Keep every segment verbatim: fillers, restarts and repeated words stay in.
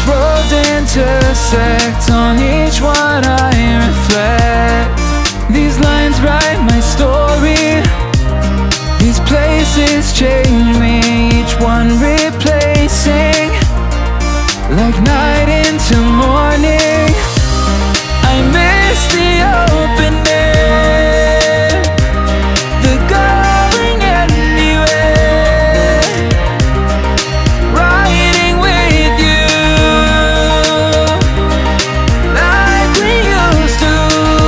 roads intersect, on each one I reflect. These lines write my story, these places change me, each one replacing, like night into morning. I miss the open air, the going anywhere, riding with you like we used to.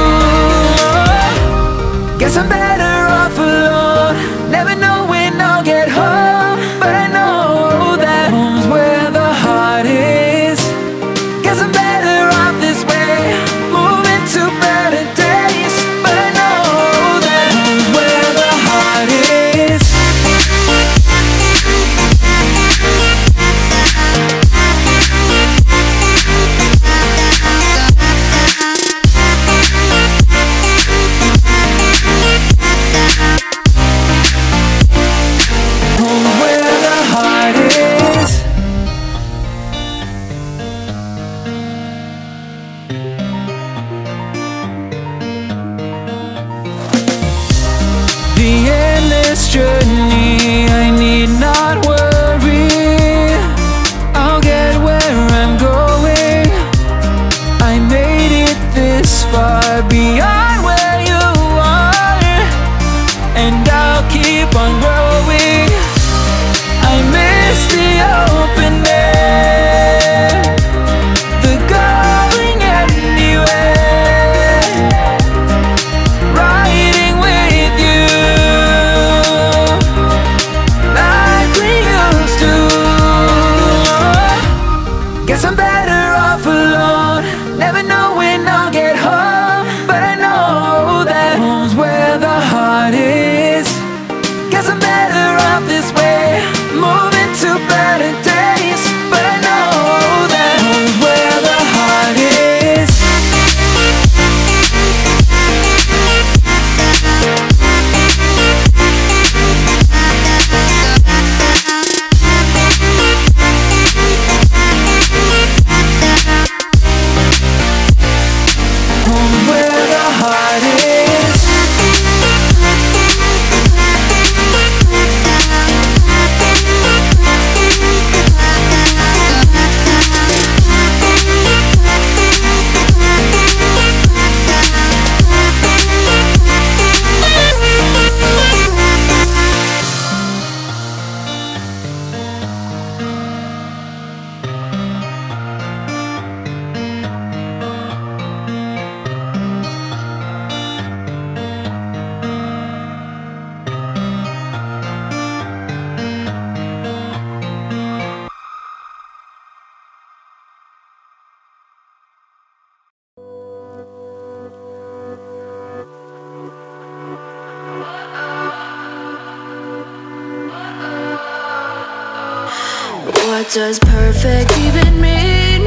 Guess I'm better off alone, never know when I'll get home, but I know that home's where the heart is. Guess I'm better off this way, moving to better days, but I know that home's where the heart is. Home's where the heart is. The endless journey, I need not worry, I'll get where I'm going. I made it this far, beyond where you are, and I'll keep on growing. I miss the open air, the going anywhere, riding with you like we used to. Guess I'm better off alone, never know when I'll get home, but I know that home's where the heart is. Guess I'm better off this way, moving to better days, but I know that home's where the heart is. Home's where the heart is. What does perfect even mean?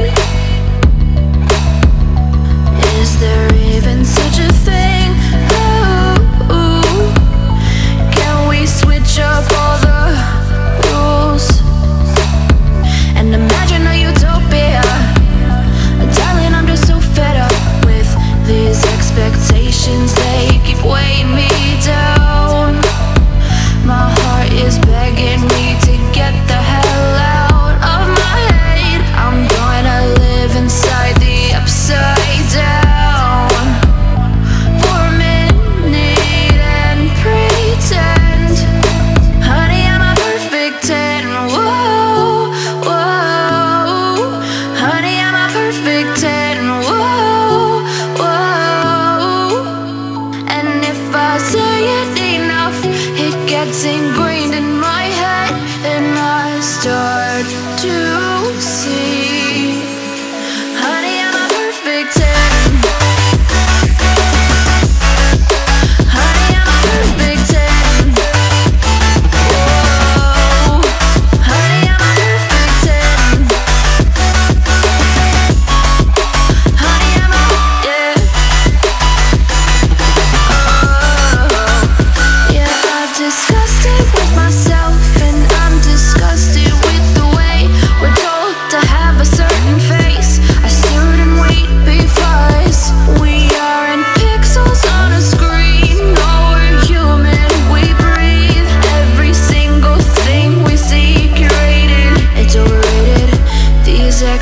Is there even such a thing? Ooh, can we switch up all the rules and imagine a utopia? Darling, I'm just so fed up with these expectations, they keep weighing me down. My heart is begging me to get the hell out of my head. I'm gonna live inside the upside down.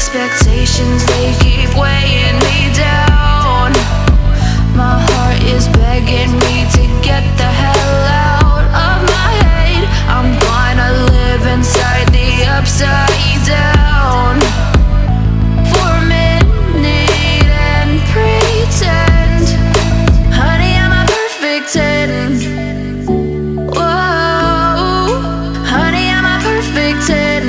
expectations, they keep weighing me down. My heart is begging me to get the hell out of my head. I'm gonna live inside the upside down for a minute and pretend, honey, I'm a perfect ten. Whoa, honey, I'm a perfect ten.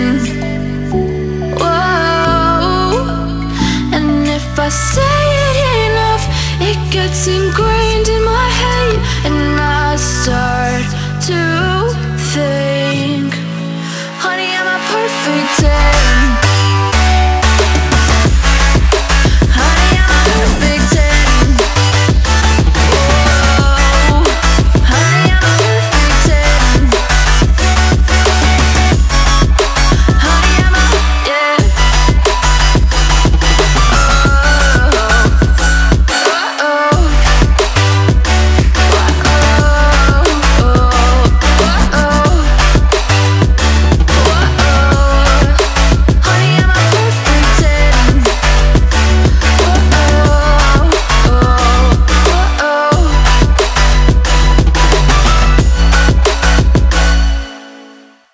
Whoa, and if I say it enough, it gets enough.